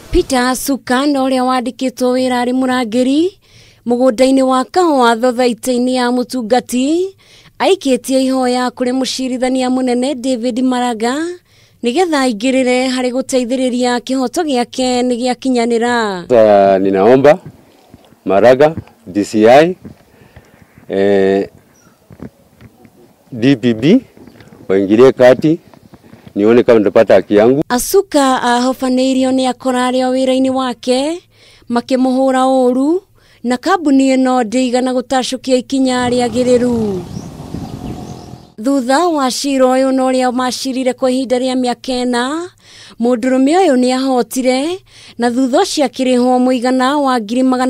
Peter Sukano uria wandikitwo wira ari murangiri mugundaini wa kahua thothaitini ya mutungati aikitie ihoya kuri mucirithania munene David Maraga nigetha aingirire hari guteithiriria kihoto giake ni giakinyanira. Ninaomba Maraga, DCI, DPP waingilie kati nione kama nitapata haki yangu. Asuka ahofaneirio ni akorario wira-ini wake makimuhura uru na kambuni ino ndigana gutashukia ikinya riagiriru. Thutha wa cira uyu no ria macirire kwa ihinda ria miaka 4 mundurume uyu ni ahotire na thutha ucio akirihwo muigana wa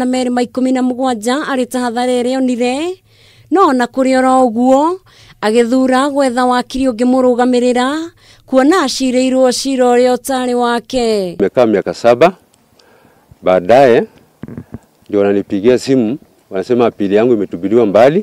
217 ari tahadharere onire no na kuriora uguo agithura gwetha wakiri ungimurugamirira kuona acireirwo cira uria utari wake. Nimekaa miaka 7 baadaye ndio wananipigia simu wanasema apili yangu imetubiliwa mbali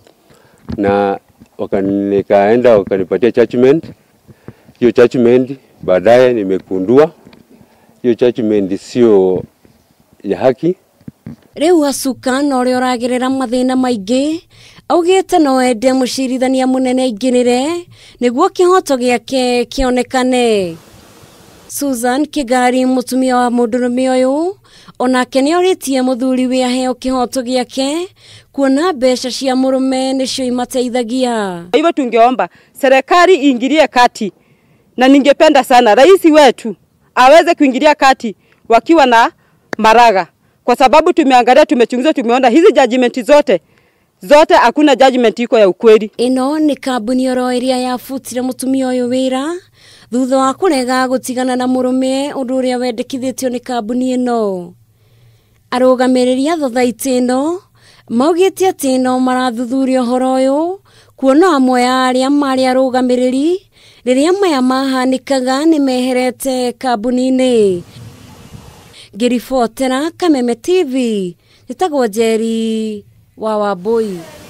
na nikaenda wakanipatia judgment. Hiyo judgment baadaye nimekundua hiyo judgment sio ya haki. Riu Asuka no ri oragirira mathina maingi augite no ende mucirithania munene aingirire niguo kihoto giake kionekane. Susan Kigari mutumia wa mundurume uyu onake ni oritie muthuri wi aheo kihoto giake kuona mbeca cia murume nicio imateithagia. Hivyo tungeomba serikali iingilie kati na ningependa sana rais wetu aweze kuingilia kati wakiwa na Maraga, kwa sababu tumeangalia, tumechunguza, tumeona hizi judgment zote hakuna judgment iko ya ukweli. Ino ni kambuni oroiria yafutire mutumia uyu wira thutha wa kurega gutigana na murume undu uria wendekithitio ni kambuni ino. Arugamirirĩa thothaiti ino maugite ati ino marathuthuria uhoro uyu kuona amwe ya aria mari arugamiriri riria maya mahanikaga ni meherete kambuni-ini. Ngiribotera Kameme TV nitagwo Njeri wa Wambui.